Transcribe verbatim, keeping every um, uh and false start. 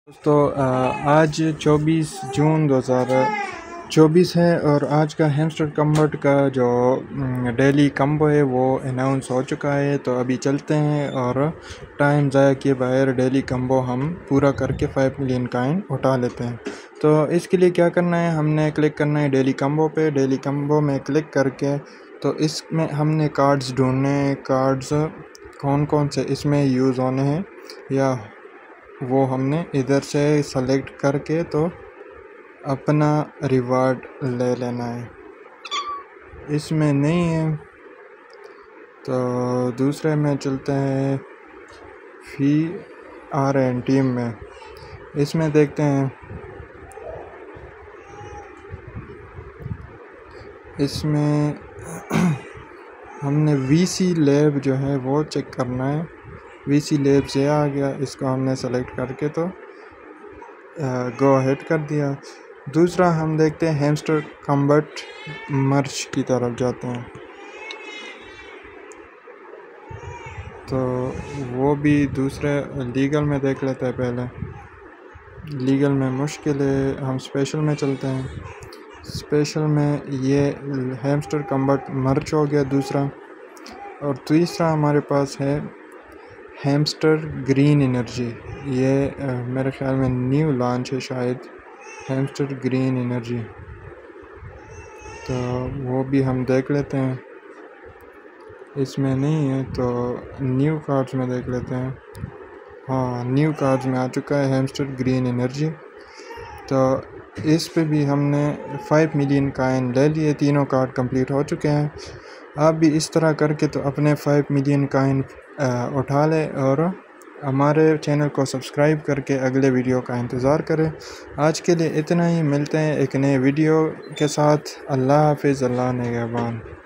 दोस्तों आज चौबीस जून दो हज़ार चौबीस है और आज का हैमस्टर कम्बट का जो डेली कम्बो है वो अनाउंस हो चुका है। तो अभी चलते हैं और टाइम ज़ाया किए बगैर डेली कम्बो हम पूरा करके फाइव मिलियन काइन उठा लेते हैं। तो इसके लिए क्या करना है, हमने क्लिक करना है डेली कम्बो पे। डेली कम्बो में क्लिक करके तो इसमें हमने कार्ड्स ढूंढने हैं, कार्ड्स कौन कौन से इसमें यूज़ होने हैं या वो हमने इधर से सेलेक्ट करके तो अपना रिवार्ड ले लेना है। इसमें नहीं है तो दूसरे में चलते हैं, फी आर एन टीम में। इसमें देखते हैं, इसमें हमने वीसी लैब जो है वो चेक करना है। वीसी लैब से आ गया, इसको हमने सेलेक्ट करके तो गो अहेड कर दिया। दूसरा हम देखते हैं हैमस्टर कम्बट मर्च की तरफ जाते हैं, तो वो भी दूसरे लीगल में देख लेते हैं। पहले लीगल में मुश्किल है, हम स्पेशल में चलते हैं। स्पेशल में ये हैमस्टर कम्बट मर्च हो गया दूसरा, और तीसरा हमारे पास है हैमस्टर ग्रीन एनर्जी। ये आ, मेरे ख्याल में न्यू लॉन्च है शायद, हैमस्टर ग्रीन एनर्जी। तो वो भी हम देख लेते हैं, इसमें नहीं है तो न्यू कार्ड्स में देख लेते हैं। हाँ, न्यू कार्ड्स में आ चुका है हैमस्टर ग्रीन एनर्जी। तो इस पे भी हमने फाइव मिलियन काइन ले लिए, तीनों कार्ड कंप्लीट हो चुके हैं। आप भी इस तरह करके तो अपने फाइव मिलियन काइन उठा लें और हमारे चैनल को सब्सक्राइब करके अगले वीडियो का इंतज़ार करें। आज के लिए इतना ही, मिलते हैं एक नए वीडियो के साथ। अल्लाह हाफिज़, अल्लाह निगहबान।